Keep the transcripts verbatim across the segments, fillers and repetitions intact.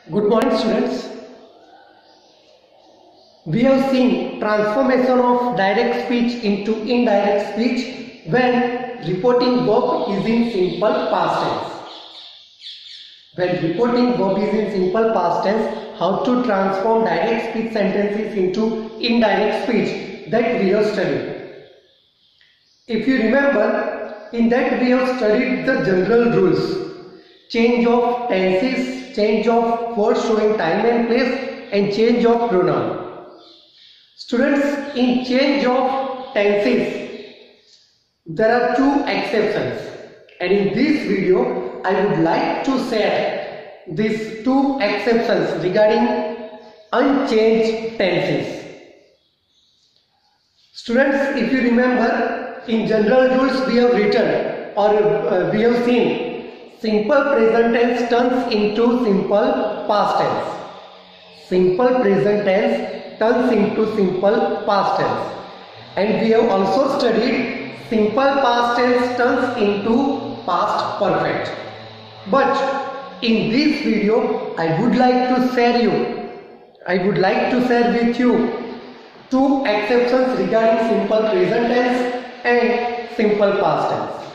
Good morning, students. We have seen transformation of direct speech into indirect speech when reporting verb is in simple past tense. When reporting verb is in simple past tense, how to transform direct speech sentences into indirect speech, that we have studied. If you remember, in that we have studied the general rules, change of tenses, change of words showing time and place, and change of pronoun. Students, in change of tenses, there are two exceptions, and in this video I would like to share these two exceptions regarding unchanged tenses. Students, if you remember, in general rules we have written or uh, we have seen simple present tense turns into simple past tense. Simple present tense turns into simple past tense. And we have also studied simple past tense turns into past perfect. But in this video, I would like to share you, I would like to share with you two exceptions regarding simple present tense and simple past tense.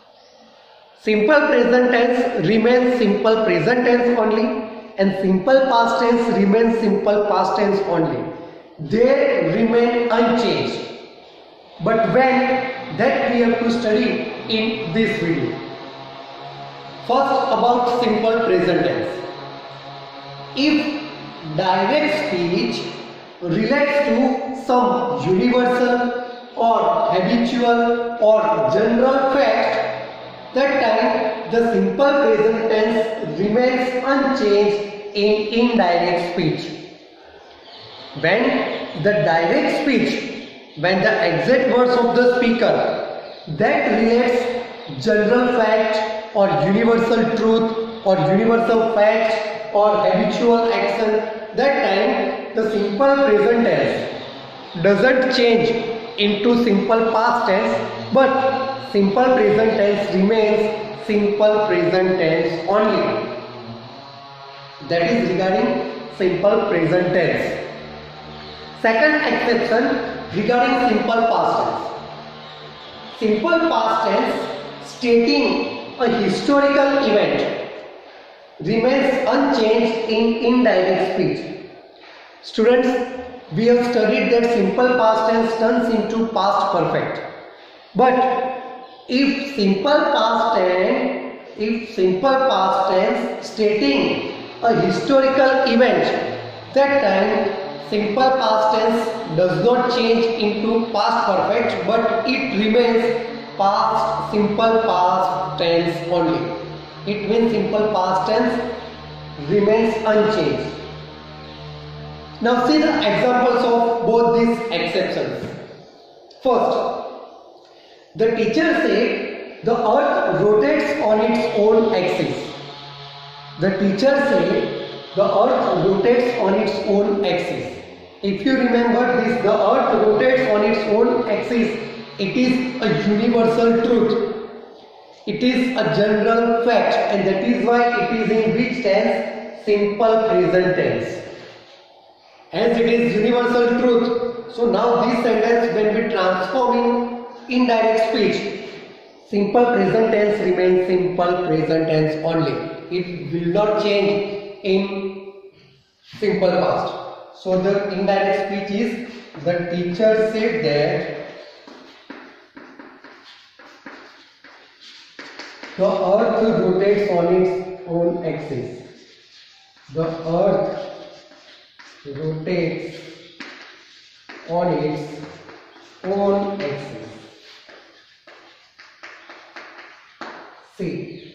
Simple present tense remains simple present tense only, and simple past tense remains simple past tense only. They remain unchanged. But when, that we have to study in this video. First, about simple present tense. If direct speech relates to some universal or habitual or general fact, that time the simple present tense remains unchanged in indirect speech. When the direct speech, when the exact words of the speaker that relates general fact or universal truth or universal fact or habitual action, that time the simple present tense doesn't change into simple past tense, but simple present tense remains simple present tense only. That is regarding simple present tense. Second exception regarding simple past tense. Simple past tense stating a historical event remains unchanged in indirect speech. Students, we have studied that simple past tense turns into past perfect. But if simple past tense, if simple past tense stating a historical event, that time simple past tense does not change into past perfect, but it remains past simple past tense only. It means simple past tense remains unchanged. Now see the examples of both these exceptions. First, the teacher said the earth rotates on its own axis. The teacher said the earth rotates on its own axis. If you remember this, the earth rotates on its own axis, it is a universal truth. It is a general fact, and that is why it is in which tense? Simple present tense. As it is universal truth, so now this sentence when we transform in indirect speech, simple present tense remains simple present tense only. It will not change in simple past. So the indirect speech is the teacher said that the earth rotates on its own axis. The earth rotates on its own axis. See,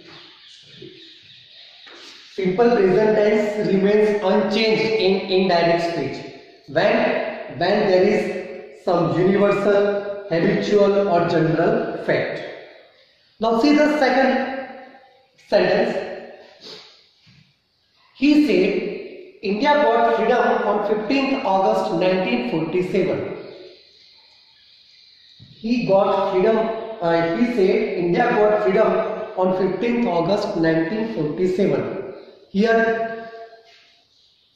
simple present tense remains unchanged in indirect speech when when there is some universal, habitual or general fact. Now see the second sentence. He said India got freedom on fifteenth August nineteen forty-seven. He got freedom, uh, he said India got freedom on fifteenth August nineteen forty-seven. Here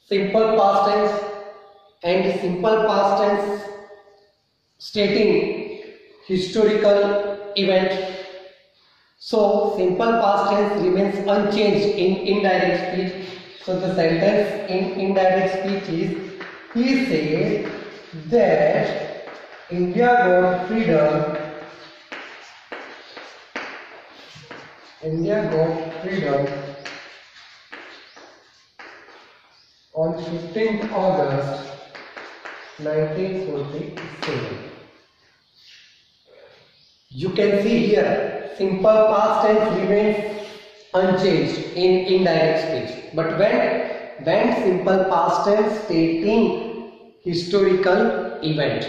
simple past tense and simple past tense stating historical event. So simple past tense remains unchanged in indirect speech. So the sentence in indirect speech is, he said that India got freedom India got freedom on fifteenth August nineteen forty-seven. You can see here simple past tense remains unchanged in indirect speech. But when when simple past tense stating historical event,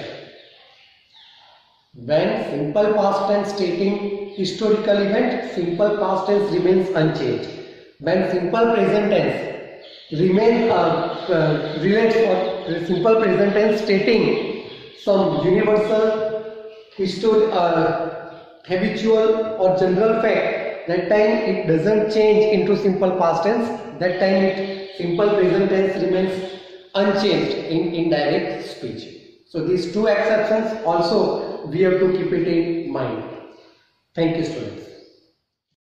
when simple past tense stating historical event, simple past tense remains unchanged. When simple present tense remains uh, uh, relates or simple present tense stating some universal histor uh, habitual or general fact, that time it doesn't change into simple past tense. That time it simple present tense remains unchanged in indirect speech. So these two exceptions also we have to keep it in mind. Thank you, students.